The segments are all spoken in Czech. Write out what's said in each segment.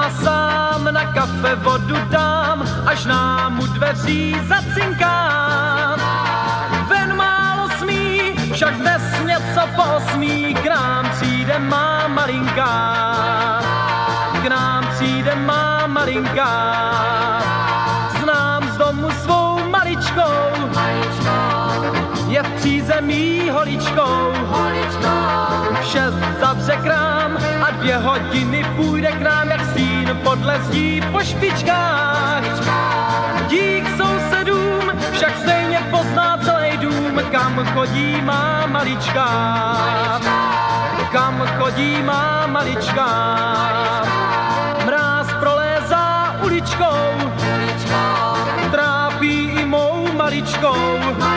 doma sám, na kafe vodu dám, až nám u dveří zacinkám. Ven málo smí, však dnes něco posmí, k nám přijde má malinká. K nám přijde má malinká. Znám z domu svou maličkou, je v přízemí holičkou. V 6 zavře krám a 2 hodiny půjde k nám jak stín podle zdí po špičkách. Dík sousedům však stejně pozná celý dům, kam chodí má malička. Kam chodí má malička. Mráz prolézá uličkou, trápí i mou maličkou.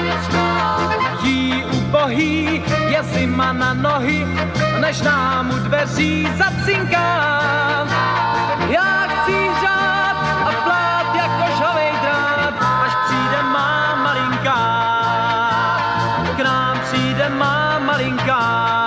Jí ubohý je zima na nohy, než nám u dveří zacinká. Já chci řád a plát jako žhavej drát, až přijde má malinká. K nám přijde má malinká.